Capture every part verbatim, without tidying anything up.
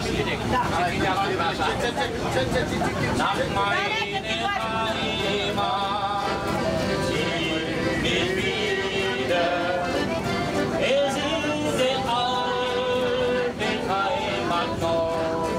Nach meiner Heimat zieh mich wieder. Es ist die alte Heimat noch,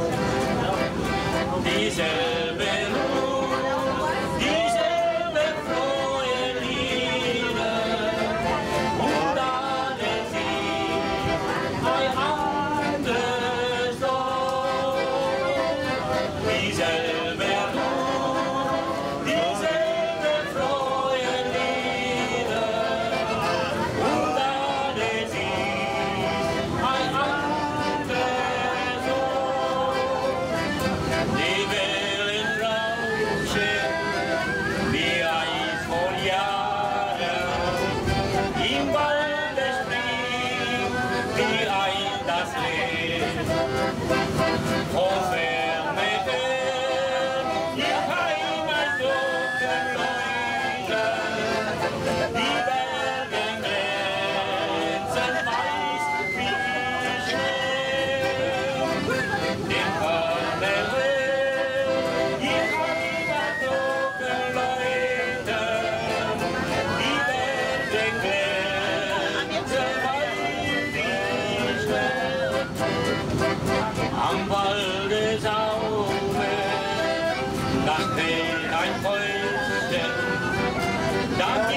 dieselbe Ruhe, dieselbe frohe Lieder und alle sie ein anderes Dorf. Dieselbe Ruhe, dieselbe frohe Lieder und alle sie ein anderes Dorf. Die Wellen rauschen wie Eis vor Jahren, im Walde springt wie ein das Licht. Von ferne her, ihr Heimatglocken läuten, die Berge glänzen weiß wie Schnee. Im ferne her, ihr Heimatglocken läuten, die Berge glänzen weiß wie Schnee. Am Waldesauge, da steht ein Häuschen, da